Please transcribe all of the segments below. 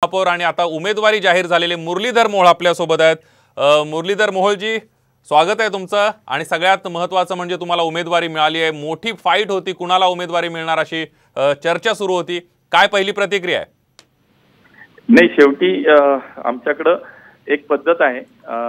महापौर आणि आता उमेदवारी जाहीर झालेले मुरलीधर मोहोळ आपल्या सोबत आहेत। मुरलीधर मोहोळजी, स्वागत आहे तुमचं। आणि सगळ्यात महत्त्वाचं म्हणजे तुम्हाला उमेदवारी मिळाली आहे। मोठी फाईट होती, कुणाला उमेदवारी मिळणार अशी चर्चा सुरू होती। काय पहिली प्रतिक्रिया आहे? नाही, शेवटी आमच्याकडे एक पद्धत आहे,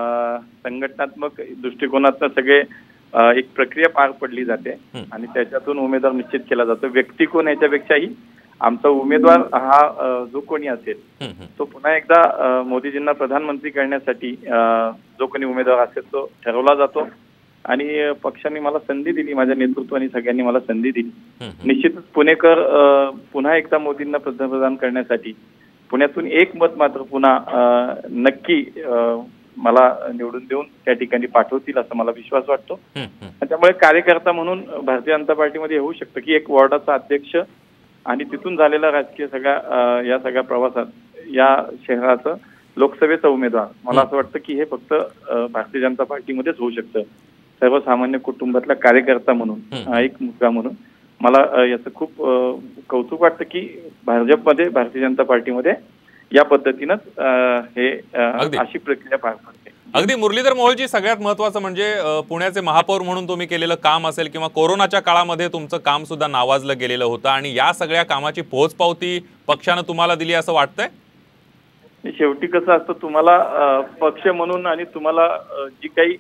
संघटनात्मक दृष्टिकोनातून सगळे एक प्रक्रिया पार पडली जाते आणि त्याच्यातून उमेदवार निश्चित केला जातो। व्यक्ती कोण याच्यापेक्षाही आमचा उमेदवार हा जो कोणी असेल तो पुन्हा एकदा मोदीजींना प्रधानमंत्री करण्यासाठी जो कोणी उमेदवार असेल तो ठरवला जातो आणि पक्षाने मला संधी दिली, माझ्या नेतृत्वाने सगळ्यांनी मला संधी दिली। निश्चितच पुणेकर पुन्हा एकदा मोदींना पंतप्रधान करण्यासाठी पुण्यातून एक मत मात्र पुन्हा नक्की मला निवडून देऊन त्या ठिकाणी पाठवतील असं मला विश्वास वाटतो। त्यामुळे कार्यकर्ता म्हणून भारतीय जनता पार्टीमध्ये होऊ शकतं की एक वॉर्डाचा अध्यक्ष आणि तिथून झालेला राजकीय या सगळ्या प्रवासात या शहराचं लोकसभेचा उमेदवार मला असं वाटतं की हे फक्त भारतीय जनता पार्टीमध्येच होऊ शकतं। सर्वसामान्य कुटुंबातला कार्यकर्ता म्हणून एक मुलगा म्हणून मला याचं खूप कौतुक वाटतं की भाजपमध्ये भारतीय जनता पार्टीमध्ये या पद्धतीनंच हे अशी प्रक्रिया पार पडते। अगदी मुरलीधर मोहोळजी, सगळ्यात महत्त्वाचं म्हणजे पुण्याचे महापौर म्हणून तुम्ही केलेलं काम असेल किंवा कोरोनाच्या काळामध्ये तुमचं काम सुद्धा नावाजलं गेलेलं होतं आणि या सगळ्या कामाची पोहोचपावती पक्षानं तुम्हाला दिली असं वाटतंय? शेवटी कसं असतं, तुम्हाला पक्ष म्हणून आणि तुम्हाला जी काही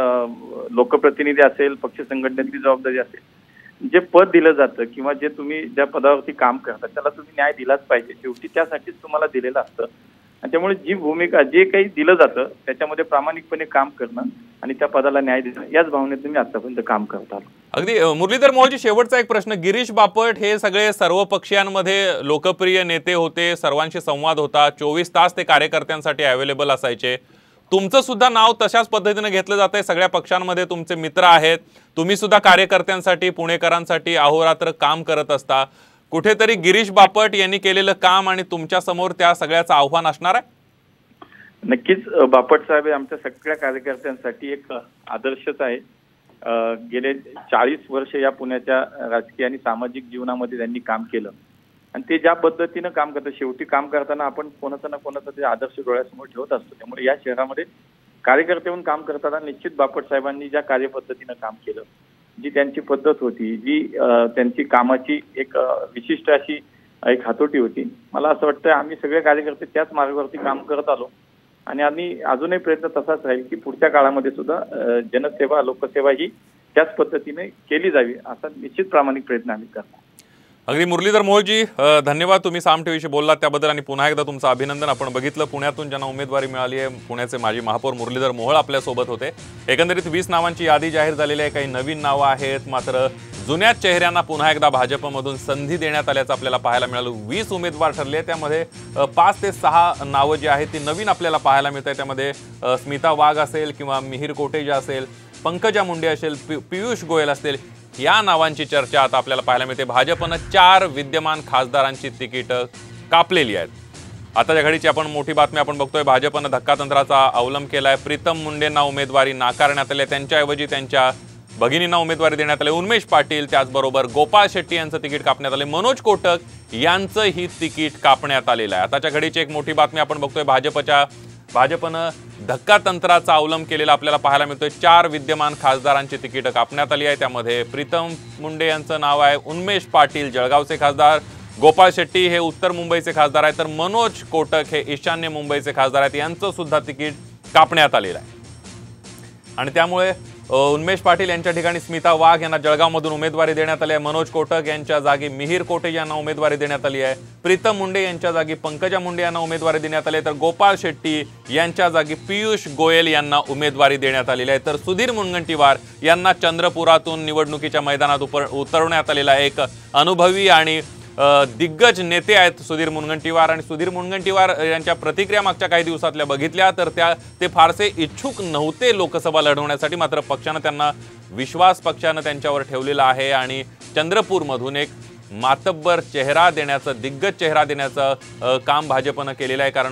लोकप्रतिनिधी असेल, पक्ष संघटनेतली जबाबदारी असेल, जे पद दिलं जातं किंवा जे तुम्ही ज्या पदावरती काम करता त्याला तुम्ही न्याय दिलाच पाहिजे। शेवटी त्यासाठीच तुम्हाला दिलेलं असतं आणि त्यामुळे जी भूमिका जे काही दिलं जातं त्याच्यामध्ये प्रामाणिकपणे काम करणं आणि त्या पदाला न्याय देणं याच भावनेतून मी आतापर्यंत काम करत आलो। अगदी मुरलीधर मोहोळजी, शेवटचा एक प्रश्न। गिरीश बापट हे सगळे सर्व पक्षीयांमध्ये लोकप्रिय नेते होते, सर्वांशी संवाद होता, 24 तास ते कार्यकर्त्यांसाठी अवेलेबल असायचे। तुमचं सुद्धा नाव तशाच पद्धतीने घेतलं जातंय, सगळ्या पक्षांमध्ये तुमचे मित्र आहेत, तुम्ही सुद्धा कार्यकर्त्यांसाठी पुणेकरांसाठी अहोरात्र काम करत असता। कुठेतरी गिरीश बापट यांनी केलेलं काम आणि तुमच्या समोर त्या सगळ्याचं आव्हान असणार आहे? नक्कीच बापट साहेब आमच्या सगळ्या कार्यकर्त्यांसाठी एक आदर्शच आहे। गेले 40 वर्ष या पुण्याच्या राजकीय आणि सामाजिक जीवनामध्ये त्यांनी काम केलं आणि ते ज्या पद्धतीनं काम करतात, शेवटी काम करताना आपण कोणाचा ना कोणाचा ते आदर्श डोळ्यासमोर ठेवत असतो। त्यामुळे या शहरामध्ये कार्यकर्ते म्हणून काम करताना निश्चित बापट साहेबांनी ज्या कार्यपद्धतीनं काम केलं, जी त्यांची पद्धत होती, जी त्यांची कामाची एक विशिष्ट अशी एक हातोटी होती, मला असं वाटतं आम्ही सगळे कार्यकर्ते त्याच मार्गावरती काम करत आलो आणि आम्ही अजूनही प्रयत्न तसाच राहील की पुढच्या काळामध्ये सुद्धा जनसेवा, लोकसेवा ही त्याच पद्धतीने केली जावी असा निश्चित प्रामाणिक प्रयत्न आम्ही करणार। अगदी मुरलीधर मोहोळजी, धन्यवाद, तुम्ही साम टीव्हीशी बोललात त्याबद्दल आणि पुन्हा एकदा तुमचं अभिनंदन। आपण बघितलं पुण्यातून ज्यांना उमेदवारी मिळाली आहे, पुण्याचे माजी महापौर मुरलीधर मोहोळ आपल्या सोबत होते। एकंदरीत 20 नावांची यादी जाहीर झालेली आहे, काही नवीन नावं आहेत, मात्र जुन्या चेहऱ्यांना पुन्हा एकदा भाजपमधून संधी देण्यात आल्याचं आपल्याला पाहायला मिळालं। 20 उमेदवार ठरले, त्यामध्ये 5 ते 6 नावं जी आहेत ती नवीन आपल्याला पाहायला मिळत आहे। त्यामध्ये स्मिता वाघ असेल किंवा मिहिर कोटेजा असेल, पंकजा मुंडे असेल, पियुष गोयल असतील, या नावांची चर्चा आता आपल्याला पाहायला मिळते। भाजपनं 4 विद्यमान खासदारांची तिकीटं कापलेली आहेत। आताच्या घडीची आपण मोठी बातमी आपण बघतोय, भाजपनं धक्कातंत्राचा अवलंब केलाय। प्रीतम मुंडेंना उमेदवारी नाकारण्यात आली, त्यांच्याऐवजी त्यांच्या भगिनींना उमेदवारी देण्यात आली। उन्मेष पाटील, त्याचबरोबर गोपाळ शेट्टी यांचं तिकीट कापण्यात आले। मनोज कोटक यांचंही तिकीट कापण्यात आलेलं आहे। आताच्या घडीची एक मोठी बातमी आपण बघतोय, भाजपनं धक्कातंत्राचा अवलंब केलेला आपल्याला पाहायला मिळतोय। 4 विद्यमान खासदारांची तिकीटं कापण्यात आली आहे। त्यामध्ये प्रीतम मुंडे यांचं नाव आहे, उन्मेष पाटील जळगावचे खासदार, गोपाळ शेट्टी हे उत्तर मुंबईचे खासदार आहेत, तर मनोज कोटक हे ईशान्य मुंबईचे खासदार आहेत, यांचं सुद्धा तिकीट कापण्यात आलेलं आहे। आणि त्यामुळे उन्मेष पाटील यांच्या ठिकाणी स्मिता वाघ यांना जळगावमधून उमेदवारी देण्यात आली आहे। मनोज कोटक यांच्या जागी मिहिर कोटेजा यांना उमेदवारी देण्यात आली आहे। प्रीतम मुंडे यांच्या जागी पंकजा मुंडे यांना उमेदवारी देण्यात आली, तर गोपाळ शेट्टी यांच्या जागी पियुष गोयल यांना उमेदवारी देण्यात आलेली आहे। तर सुधीर मुनगंटीवार यांना चंद्रपुरातून निवडणुकीच्या मैदानात उतरवण्यात आलेला आहे। एक अनुभवी आणि दिग्गज नेते आहेत सुधीर मुनगंटीवार, आणि सुधीर मुनगंटीवार यांच्या प्रतिक्रिया मागच्या काही दिवसातल्या बघितल्या तर ते फारसे इच्छुक नव्हते लोकसभा लढवण्यासाठी, मात्र पक्षानं त्यांना विश्वास पक्षानं त्यांच्यावर ठेवलेला आहे आणि चंद्रपूरमधून एक मातब्बर चेहरा देण्याचं, दिग्गज चेहरा देण्याचं काम भाजपनं केलेलं आहे। कारण